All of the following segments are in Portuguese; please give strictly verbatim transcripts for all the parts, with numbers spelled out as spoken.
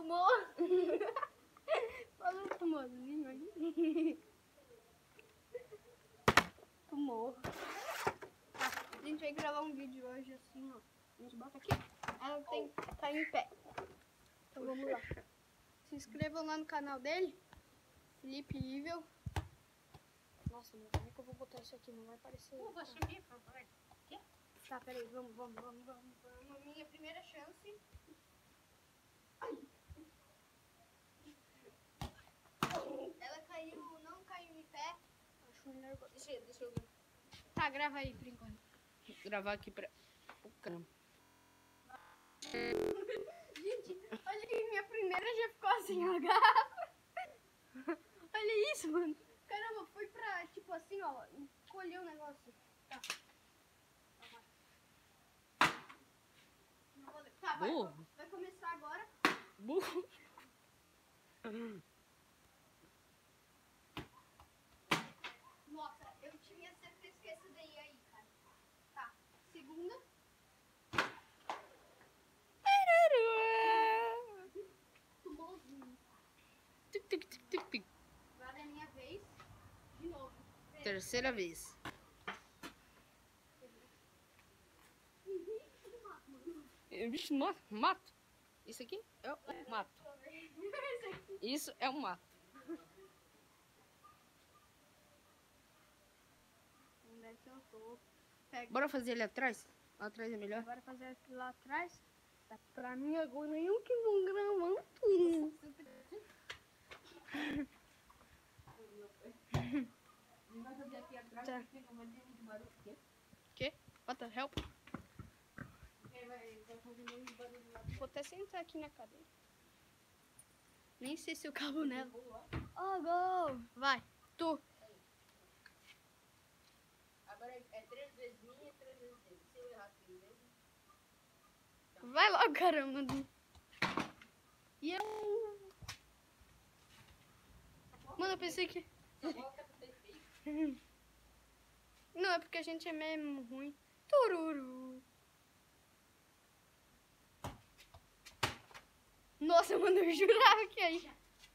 Tomou. Falou tomouzinho aí. Tomou. Tá, a gente vai gravar um vídeo hoje assim, ó. A gente bota aqui. Ela tem, tá em pé. Então vamos lá. Se inscrevam lá no canal dele. Felipe Evil. Nossa, meu, como é que eu vou botar isso aqui? Não vai aparecer. Pô, vou sumir, por favor. Quê? Tá, peraí, vamos, vamos, vamos, vamos, vamos. Minha primeira chance. Ai. Ela caiu, não caiu em pé. Acho melhor. Deixa, eu- deixa eu ver. Tá, grava aí por enquanto. Vou gravar aqui pra... O caramba. Gente, olha aí, minha primeira já ficou assim, ó, garrafa. Olha isso, mano. Caramba, foi pra, tipo assim, ó, encolher o negócio. Tá. Não vou ler. Tá, vai, Burro. vai começar agora. Burro. Nossa, eu tinha certeza que essa daí aí, cara. Tá, segunda. Tomouzinho. Tic, tic, tic, tic, tic. Agora é minha vez. De novo. Terceira vez. Eh, Bicho, nossa, mato. Isso aqui é o mato. Isso é um mato. Onde é que eu tô? Pega. Bora fazer ele atrás? Lá atrás é melhor? Agora fazer aqui lá atrás. Tá pra mim agora eu que vou gravar tudo. Vai fazer aqui atrás Tá. porque não vai ter muito barulho. O quê? Que? What the help? Vai, vai fazer muito barulho lá. Vou até sentar aqui na cadeira. Nem sei se eu cabo nela. Oh, go! Vai, tu. Agora é, é três vezes minha e três vezes dele. Se eu errar três vezes... Vai logo, caramba. E eu... Mano, eu pensei que... Só volta pra ter feito. Não, é porque a gente é mesmo ruim. Tururu. Nossa, mano, eu jurava que aí.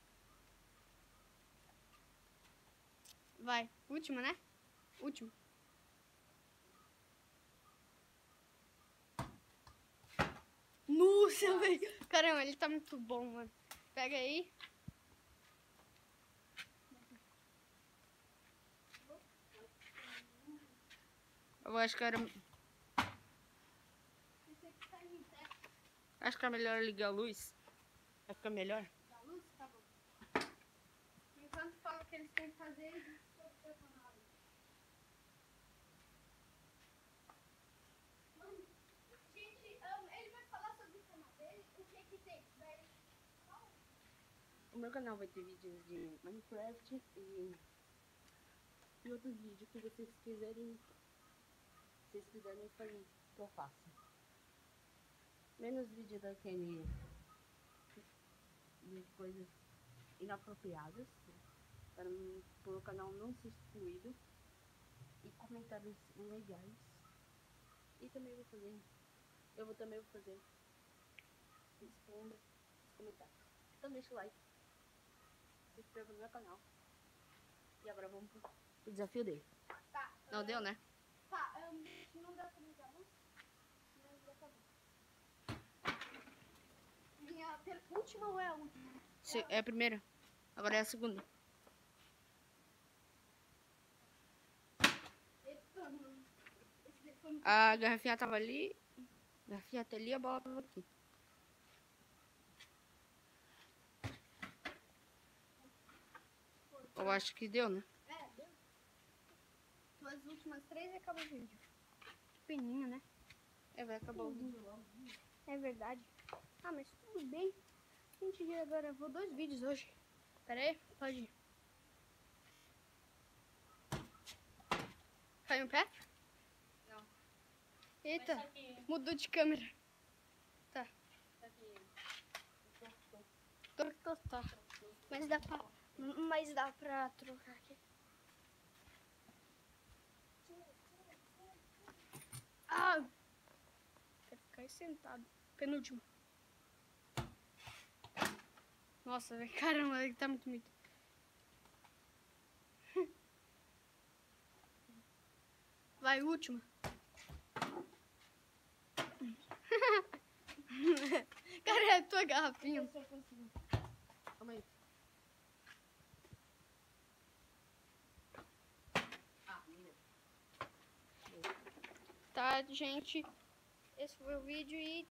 Vai, última, né? Última. Nossa, velho. Caramba, ele tá muito bom, mano. Pega aí. Eu acho que era... Acho que é melhor ligar a luz. Vai ficar melhor. Da luz? Tá bom. Enquanto fala o que eles têm que fazer, eles dizem sobre o seu canal. Mano, gente, um, ele vai falar sobre o canal dele, o que que tem. Daí, fala. O meu canal vai ter vídeos de Minecraft e, e outros vídeos que vocês quiserem, vocês quiserem fazer, que eu faço. Menos vídeo daquele de coisas inapropriadas, para o canal não ser excluído, e comentários legais. E também vou fazer, eu vou também vou fazer responda os comentários. Então deixa o like, se inscreva no meu canal. E agora vamos pro, pro desafio dele. Tá. Não uh, deu, né? Tá, um, não dá pra ligar a luz? Não, já acabou. Minha per- última ou é a última? Se- É a primeira, agora é a segunda. Eita, mano. Esse daí foi muito... A garrafinha tava ali, a garrafinha tá ali, a bola tava aqui. Eu acho que deu, né? É, deu. As últimas três e acaba o vídeo. Que peninha, né? É, vai acabar o vídeo logo. É verdade. Ah, mas tudo bem. A gente já gravou dois vídeos hoje. Pera aí, pode ir. Caiu um pé? Não. Eita, Mas só que- mudou de câmera. Tá. só que- Tortou, tá. Mas dá pra, mas dá pra trocar aqui. Ah! Quero ficar aí sentado. Penúltimo. Nossa, velho, caramba, ele tá muito bonito. Vai, última. Cara, é a tua garrafinha. Eu só consigo. Calma aí. Ah, menina. Tá, gente? Esse foi o vídeo e